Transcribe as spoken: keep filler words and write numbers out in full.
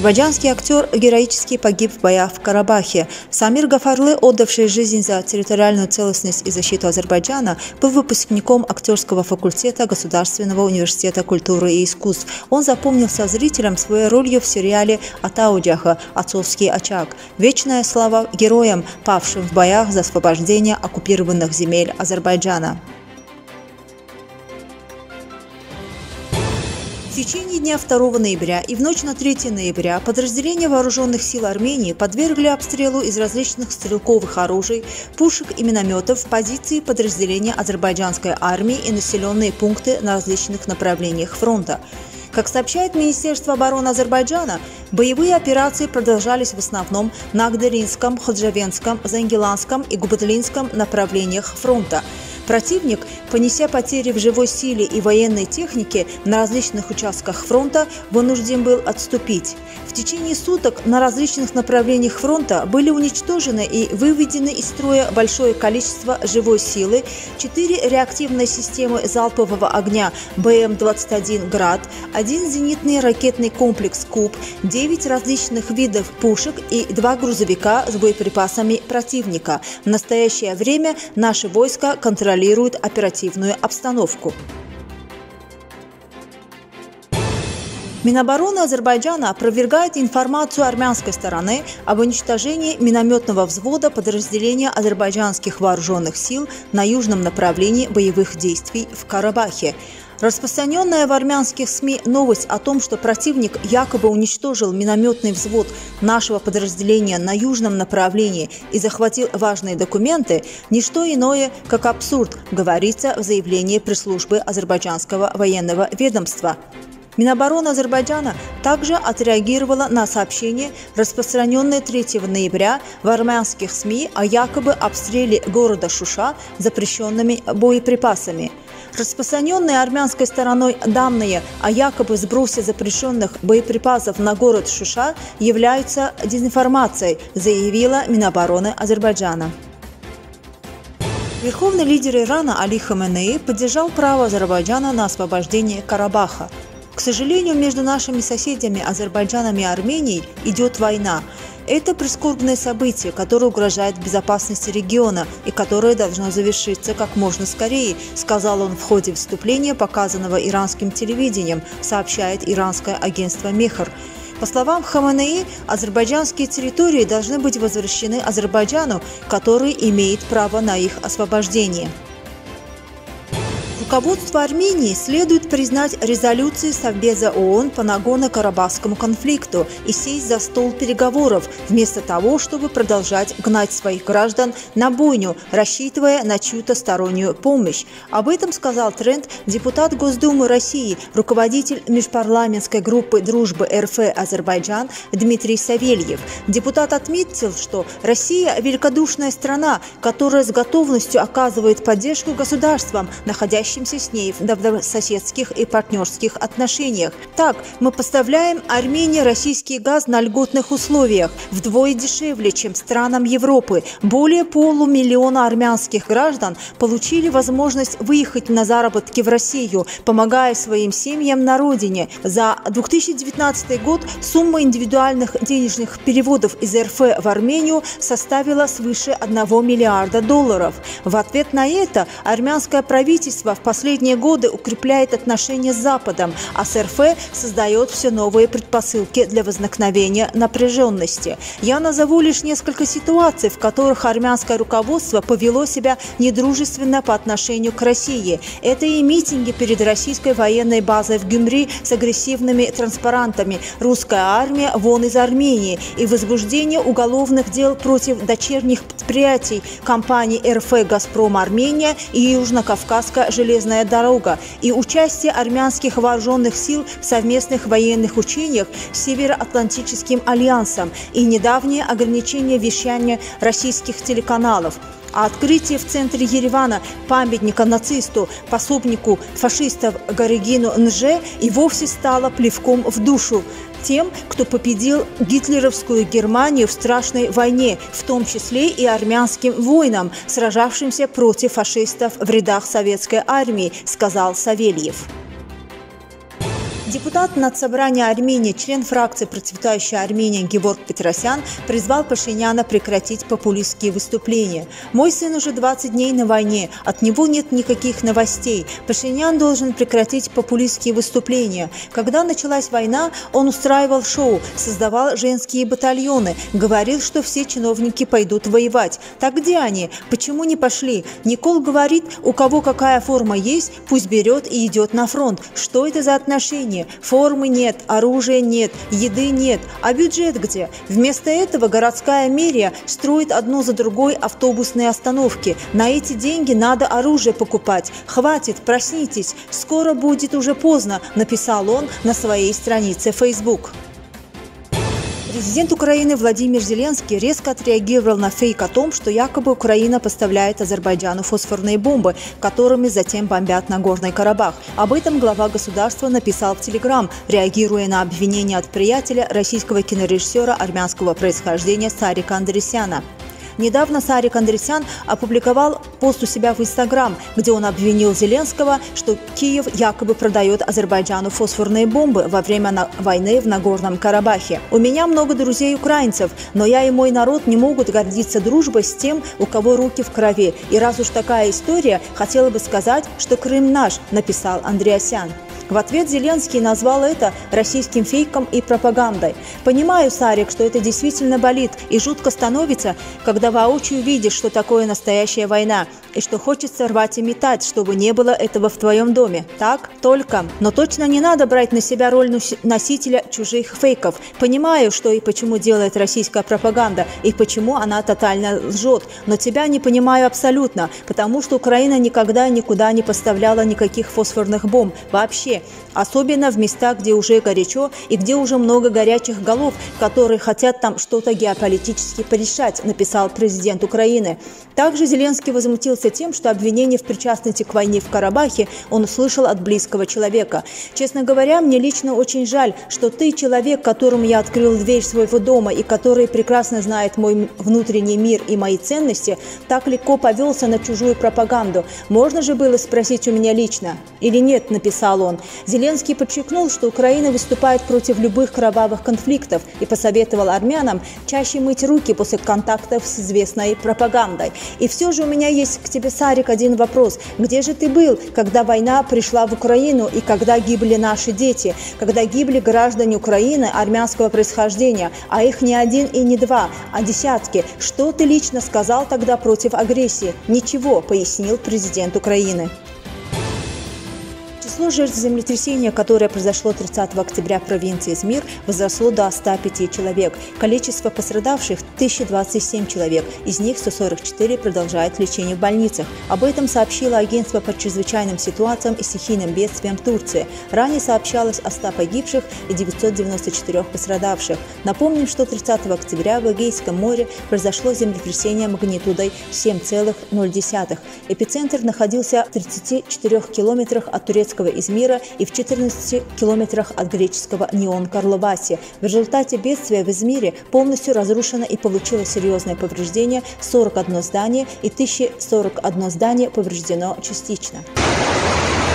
Азербайджанский актер героически погиб в боях в Карабахе. Самир Гафарлы, отдавший жизнь за территориальную целостность и защиту Азербайджана, был выпускником актерского факультета Государственного университета культуры и искусств. Он запомнился зрителям своей ролью в сериале «Атауджаха» «Отцовский очаг». Вечная слава героям, павшим в боях за освобождение оккупированных земель Азербайджана. В течение дня второго ноября и в ночь на третье ноября подразделения вооруженных сил Армении подвергли обстрелу из различных стрелковых оружий, пушек и минометов позиции подразделения азербайджанской армии и населенные пункты на различных направлениях фронта. Как сообщает Министерство обороны Азербайджана, боевые операции продолжались в основном на Агдеринском, Ходжавенском, Зангеланском и Губатлинском направлениях фронта. Противник, понеся потери в живой силе и военной технике на различных участках фронта, вынужден был отступить. В течение суток на различных направлениях фронта были уничтожены и выведены из строя большое количество живой силы, четыре реактивные системы залпового огня Бэ Эм двадцать один «Град», один зенитный ракетный комплекс «Куб», девять различных видов пушек и два грузовика с боеприпасами противника. В настоящее время наши войска контролируют оперативную обстановку. Минобороны Азербайджана опровергает информацию армянской стороны об уничтожении минометного взвода подразделения азербайджанских вооруженных сил на южном направлении боевых действий в Карабахе. Распространенная в армянских СМИ новость о том, что противник якобы уничтожил минометный взвод нашего подразделения на южном направлении и захватил важные документы, не что иное, как абсурд, говорится в заявлении пресс-службы азербайджанского военного ведомства. Минобороны Азербайджана также отреагировала на сообщение, распространенное третьего ноября в армянских СМИ о якобы обстреле города Шуша запрещенными боеприпасами. Распространенные армянской стороной данные о якобы сбросе запрещенных боеприпасов на город Шуша являются дезинформацией, заявила Минобороны Азербайджана. Верховный лидер Ирана Али Хаменеи поддержал право Азербайджана на освобождение Карабаха. К сожалению, между нашими соседями Азербайджаном и Арменией идет война. Это прискорбное событие, которое угрожает безопасности региона и которое должно завершиться как можно скорее, сказал он в ходе выступления, показанного иранским телевидением, сообщает иранское агентство Мехр. По словам Хаменеи, азербайджанские территории должны быть возвращены Азербайджану, который имеет право на их освобождение. Руководству Армении следует признать резолюции Совбеза ООН по Нагорно-Карабахскому конфликту и сесть за стол переговоров, вместо того, чтобы продолжать гнать своих граждан на бойню, рассчитывая на чью-то стороннюю помощь. Об этом сказал Трент депутат Госдумы России, руководитель межпарламентской группы дружбы Эр Эф Азербайджан Дмитрий Савельев. Депутат отметил, что Россия – великодушная страна, которая с готовностью оказывает поддержку государствам, находящимся с ней в добрососедских и партнерских отношениях. Так, мы поставляем Армении российский газ на льготных условиях, вдвое дешевле, чем странам Европы. Более полумиллиона армянских граждан получили возможность выехать на заработки в Россию, помогая своим семьям на родине. За две тысячи девятнадцатый год сумма индивидуальных денежных переводов из Эр Эф в Армению составила свыше одного миллиарда долларов. В ответ на это армянское правительство в последние годы укрепляет отношения с Западом, а с Эр Эф создает все новые предпосылки для возникновения напряженности. Я назову лишь несколько ситуаций, в которых армянское руководство повело себя недружественно по отношению к России. Это и митинги перед российской военной базой в Гюмри с агрессивными транспарантами «Русская армия вон из Армении» и возбуждение уголовных дел против дочерних предприятий компаний Эр Эф «Газпром Армения» и Южно-Кавказская железная дорога и участие армянских вооруженных сил в совместных военных учениях с Североатлантическим альянсом и недавнее ограничение вещания российских телеканалов. А открытие в центре Еревана памятника нацисту, пособнику фашистов Гарегину Нже и вовсе стало плевком в душу тем, кто победил гитлеровскую Германию в страшной войне, в том числе и армянским воинам, сражавшимся против фашистов в рядах советской армии, сказал Савельев. Депутат Надсобрания Армении, член фракции «Процветающая Армения» Геворг Петросян призвал Пашиняна прекратить популистские выступления. «Мой сын уже двадцать дней на войне, от него нет никаких новостей. Пашинян должен прекратить популистские выступления. Когда началась война, он устраивал шоу, создавал женские батальоны, говорил, что все чиновники пойдут воевать. Так где они? Почему не пошли? Никол говорит, у кого какая форма есть, пусть берет и идет на фронт. Что это за отношения? Формы нет, оружия нет, еды нет. А бюджет где? Вместо этого городская мэрия строит одну за другой автобусные остановки. На эти деньги надо оружие покупать. Хватит, проснитесь. Скоро будет уже поздно», написал он на своей странице Facebook. Президент Украины Владимир Зеленский резко отреагировал на фейк о том, что якобы Украина поставляет Азербайджану фосфорные бомбы, которыми затем бомбят Нагорный Карабах. Об этом глава государства написал в Телеграм, реагируя на обвинение от приятеля российского кинорежиссера армянского происхождения Сарика Андреасяна. Недавно Сарик Андреасян опубликовал пост у себя в Инстаграм, где он обвинил Зеленского, что Киев якобы продает Азербайджану фосфорные бомбы во время войны в Нагорном Карабахе. «У меня много друзей украинцев, но я и мой народ не могут гордиться дружбой с тем, у кого руки в крови. И раз уж такая история, хотела бы сказать, что Крым наш», написал Андреасян. В ответ Зеленский назвал это российским фейком и пропагандой. «Понимаю, Сарик, что это действительно болит и жутко становится, когда воочию видишь, что такое настоящая война, и что хочется рвать и метать, чтобы не было этого в твоем доме. Так? Только. Но точно не надо брать на себя роль носителя чужих фейков. Понимаю, что и почему делает российская пропаганда, и почему она тотально лжет. Но тебя не понимаю абсолютно, потому что Украина никогда никуда не поставляла никаких фосфорных бомб. Вообще. Особенно в местах, где уже горячо и где уже много горячих голов, которые хотят там что-то геополитически порешать», написал президент Украины. Также Зеленский возмутился тем, что обвинение в причастности к войне в Карабахе он услышал от близкого человека. «Честно говоря, мне лично очень жаль, что ты, человек, которому я открыл дверь своего дома и который прекрасно знает мой внутренний мир и мои ценности, так легко повелся на чужую пропаганду. Можно же было спросить у меня лично или нет», написал он. Зеленский подчеркнул, что Украина выступает против любых кровавых конфликтов и посоветовал армянам чаще мыть руки после контактов с известной пропагандой. «И все же у меня есть к тебе, Сарик, один вопрос. Где же ты был, когда война пришла в Украину и когда гибли наши дети, когда гибли граждане Украины армянского происхождения, а их не один и не два, а десятки? Что ты лично сказал тогда против агрессии?» «Ничего», пояснил президент Украины. Число жертв землетрясения, которое произошло тридцатого октября в провинции Измир, возросло до ста пяти человек. Количество пострадавших – тысяча двадцать семь человек, из них сто сорок четыре продолжают лечение в больницах. Об этом сообщило агентство по чрезвычайным ситуациям и стихийным бедствиям Турции. Ранее сообщалось о ста погибших и девятистах девяноста четырёх пострадавших. Напомним, что тридцатого октября в Эгейском море произошло землетрясение магнитудой семь целых ноль десятых. Эпицентр находился в тридцати четырёх километрах от турецкого Измира и в четырнадцати километрах от греческого Неон-Карловаси. В результате бедствия в Измире полностью разрушено и получило серьезное повреждение сорок одно здание и тысяча сорок одно здание повреждено частично.